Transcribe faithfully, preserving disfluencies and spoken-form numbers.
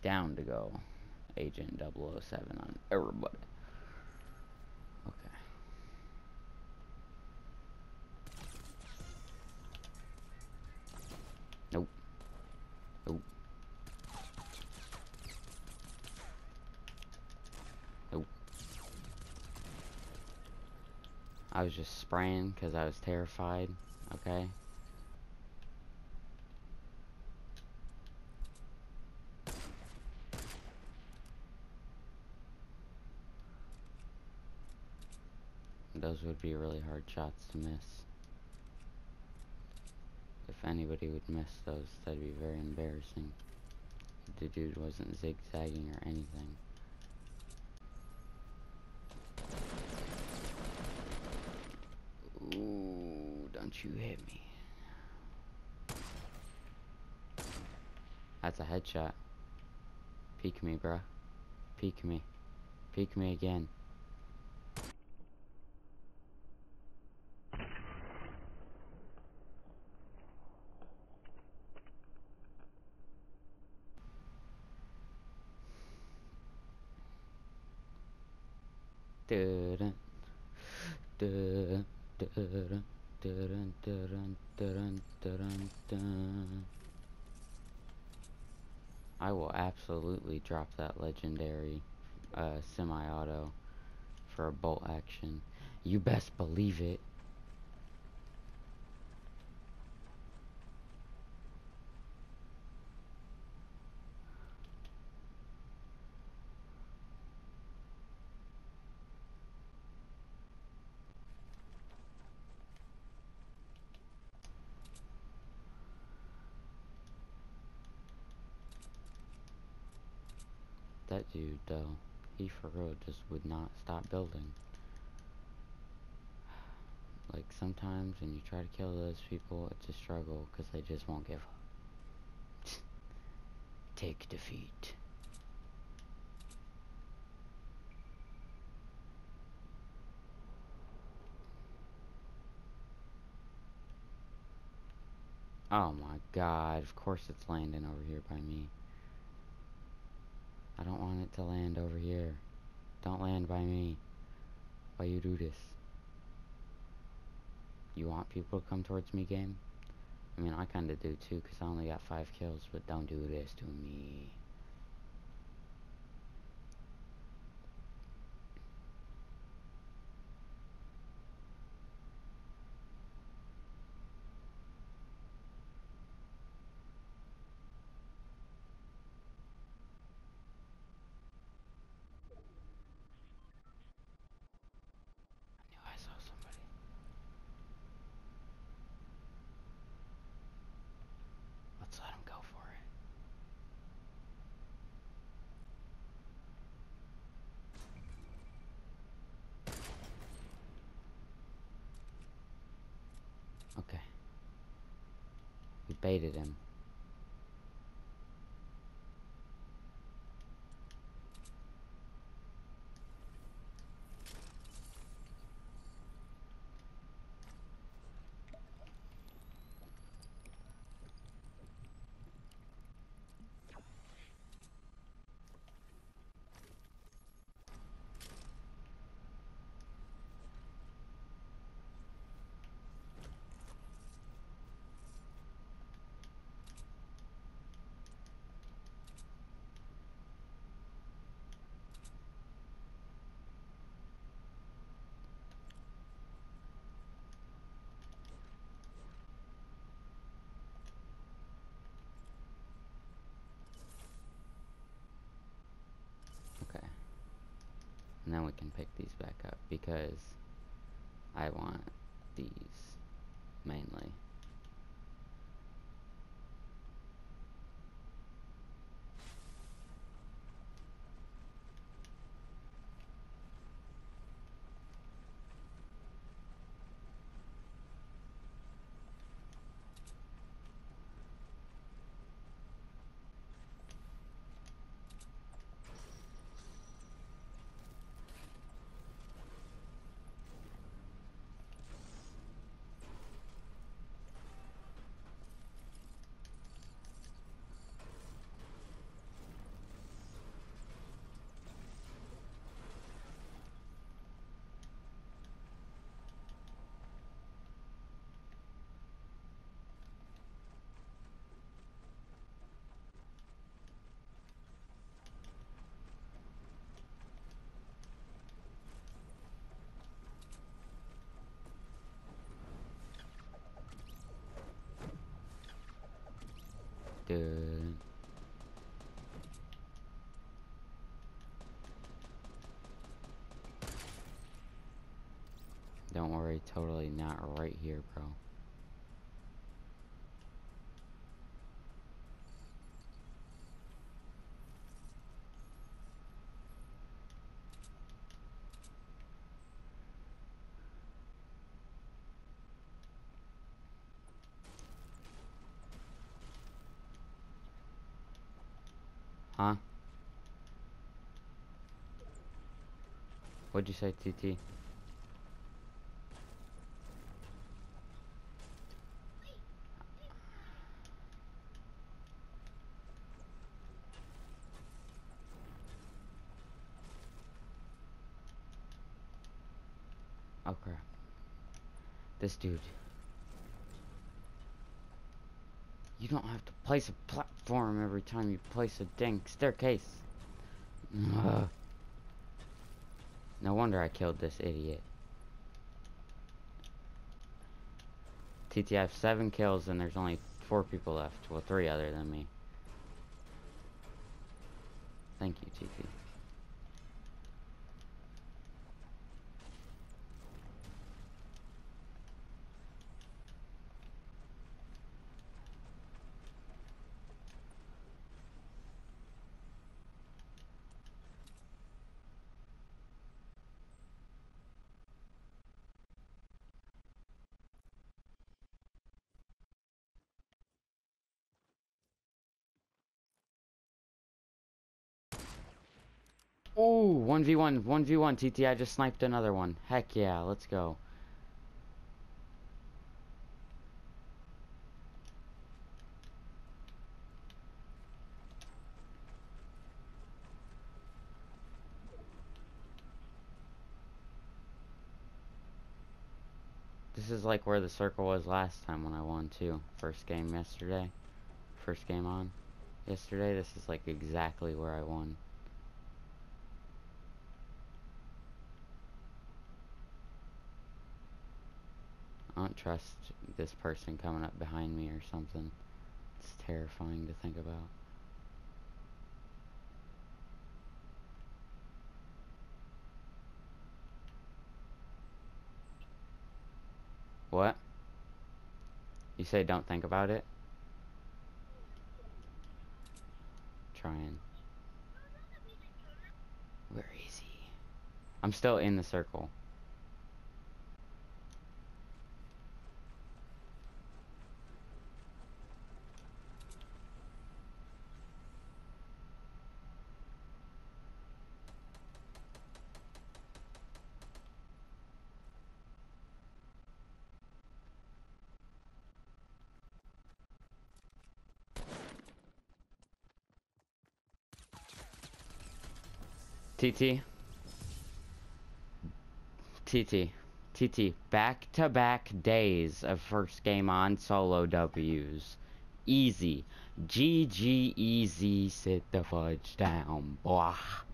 down to go Agent double oh seven on everybody. Okay. Nope. Nope. Nope. I was just spraying because I was terrified. Okay. Those would be really hard shots to miss. If anybody would miss those, that'd be very embarrassing. The dude wasn't zigzagging or anything. Ooh, don't you hit me. That's a headshot. Peek me, bruh. Peek me. Peek me again. Dun, dun, dun, dun, dun, dun, dun, dun. I will absolutely drop that legendary uh, semi-auto for a bolt action. You best believe it. That dude, though, he for real just would not stop building. Like, sometimes when you try to kill those people, it's a struggle because they just won't give up. Take defeat. Oh my god, of course it's landing over here by me. I don't want it to land over here. Don't land by me. Why you do this? You want people to come towards me, game? I mean, I kinda do too, because I only got five kills, but don't do this to me. I knew I saw somebody. Let's let him go for it. Okay. We baited him. Okay. And then we can pick these back up, because I want these mainly. don't worry, totally not right here, bro. Huh? What'd you say, T T? Okay. This dude. You don't have to place a platform every time you place a dang staircase. Ugh. No wonder I killed this idiot. T T, I have seven kills and there's only four people left. Well, three other than me. Thank you, T T. Ooh, one v one, one v one, T T, I just sniped another one. Heck yeah, let's go. This is like where the circle was last time when I won too. First game yesterday. First game on yesterday. This is like exactly where I won. I don't trust this person coming up behind me or something. It's terrifying to think about. What? You say don't think about it? Trying. Where is he? I'm still in the circle. T T. T T. T T. Back-to-back days of first game on solo W's. Easy. G G easy, sit the fudge down, boy.